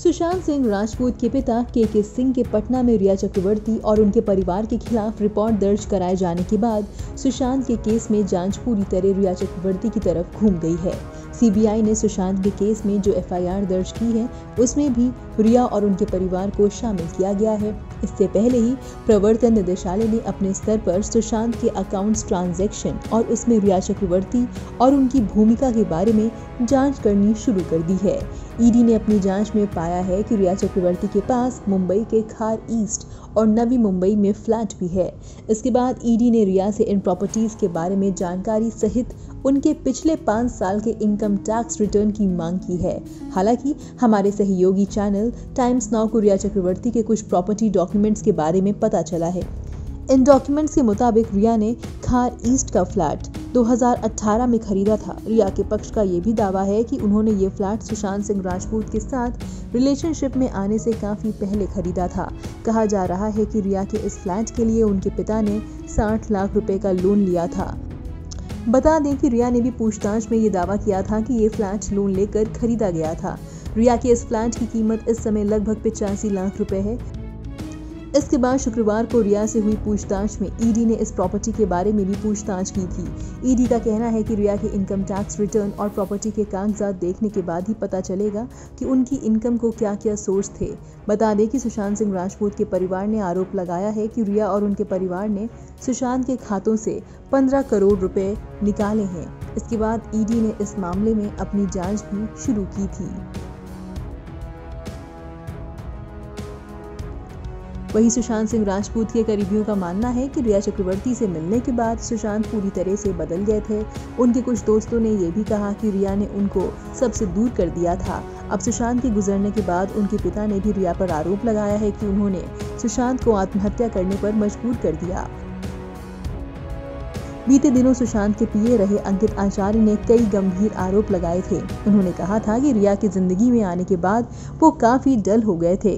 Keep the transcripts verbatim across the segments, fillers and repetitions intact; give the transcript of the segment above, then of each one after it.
सुशांत सिंह राजपूत के पिता के के सिंह के पटना में रिया चक्रवर्ती और उनके परिवार के खिलाफ रिपोर्ट दर्ज कराए जाने के बाद सुशांत के केस में जांच पूरी तरह रिया चक्रवर्ती की तरफ घूम गई है। सीबीआई ने सुशांत के केस में जो एफ आई आर दर्ज की है उसमें भी रिया और उनके परिवार को शामिल किया गया है। इससे पहले ही प्रवर्तन निदेशालय ने अपने स्तर पर सुशांत के अकाउंट्स ट्रांजैक्शन और उसमें रिया चक्रवर्ती और उनकी भूमिका के बारे में जांच करनी शुरू कर दी है। ईडी ने अपनी जांच में पाया है कि रिया चक्रवर्ती के पास मुंबई के खार ईस्ट और नवी मुंबई में फ्लैट भी है। इसके बाद ईडी ने रिया से इन प्रॉपर्टीज के बारे में जानकारी सहित उनके पिछले पाँच साल के इनकम टैक्स रिटर्न की मांग की है। हालांकि हमारे सहयोगी चैनल टाइम्स नाउ को रिया चक्रवर्ती के कुछ प्रॉपर्टी डॉक्यूमेंट्स के बारे में पता चला है। इन डॉक्यूमेंट्स के मुताबिक रिया ने खार ईस्ट का फ्लैट दो हज़ार अठारह में खरीदा था। रिया के पक्ष का ये भी दावा है कि उन्होंने ये फ्लैट सुशांत सिंह राजपूत के साथ रिलेशनशिप में आने से काफी पहले खरीदा था। कहा जा रहा है कि रिया के इस फ्लैट के लिए उनके पिता ने साठ लाख रुपए का लोन लिया था। बता दें कि रिया ने भी पूछताछ में ये दावा किया था कि ये फ्लैट लोन लेकर खरीदा गया था। रिया के इस फ्लैट की कीमत इस समय लगभग पिचासी लाख रुपए है। इसके बाद शुक्रवार को रिया से हुई पूछताछ में ईडी ने इस प्रॉपर्टी के बारे में भी पूछताछ की थी। ईडी का कहना है कि रिया के इनकम टैक्स रिटर्न और प्रॉपर्टी के कागजात देखने के बाद ही पता चलेगा कि उनकी इनकम को क्या क्या सोर्स थे। बता दें कि सुशांत सिंह राजपूत के परिवार ने आरोप लगाया है कि रिया और उनके परिवार ने सुशांत के खातों से पंद्रह करोड़ रुपए निकाले हैं। इसके बाद ईडी ने इस मामले में अपनी जाँच भी शुरू की थी। वहीं सुशांत सिंह राजपूत के करीबियों का मानना है कि रिया चक्रवर्ती से मिलने के बाद सुशांत पूरी तरह से बदल गए थे। उनके कुछ दोस्तों ने ये भी कहा कि रिया ने उनको सबसे दूर कर दिया था। अब सुशांत के गुजरने के बाद उनके पिता ने भी रिया पर आरोप लगाया है कि उन्होंने सुशांत को आत्महत्या करने पर मजबूर कर दिया। बीते दिनों सुशांत के पीए रहे अंकित आचार्य ने कई गंभीर आरोप लगाए थे। उन्होंने कहा था कि रिया की जिंदगी में आने के बाद वो काफी डल हो गए थे।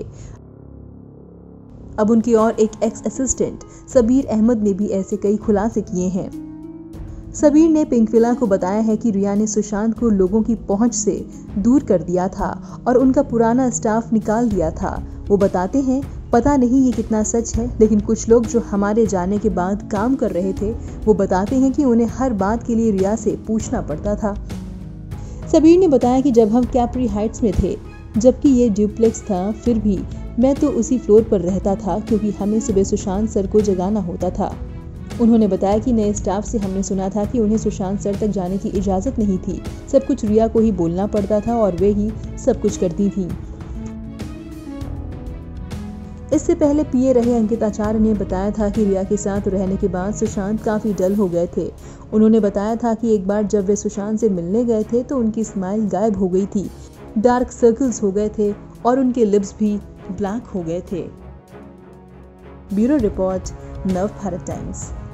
अब उनकी और एक एक्स असिस्टेंट सबीर अहमद ने भी ऐसे कई खुलासे किए हैं। सबीर ने पिंकविला को बताया है कि रिया ने सुशांत को लोगों की पहुंच से दूर कर दिया था और उनका पुराना स्टाफ निकाल दिया था। वो बताते हैं, पता नहीं ये कितना सच है, लेकिन कुछ लोग जो हमारे जाने के बाद काम कर रहे थे वो बताते हैं कि उन्हें हर बात के लिए रिया से पूछना पड़ता था। सबीर ने बताया कि जब हम कैप्री हाइट्स में थे, जबकि ये ड्यूप्लेक्स था, फिर भी मैं तो उसी फ्लोर पर रहता था क्योंकि हमें सुबह सुशांत सर को जगाना होता था। उन्होंने बताया कि नए स्टाफ से हमने सुना था कि उन्हें सुशांत सर तक जाने की इजाजत नहीं थी। सब कुछ रिया को ही बोलना पड़ता था और वे ही सब कुछ करती थी। इससे पहले पीए रहे अंकित आचार्य ने बताया था कि रिया के साथ रहने के बाद सुशांत काफी डल हो गए थे। उन्होंने बताया था कि एक बार जब वे सुशांत से मिलने गए थे तो उनकी स्माइल गायब हो गई थी, डार्क सर्कल्स हो गए थे और उनके लिप्स भी ब्लैक हो गए थे। ब्यूरो रिपोर्ट, नव भारत टाइम्स।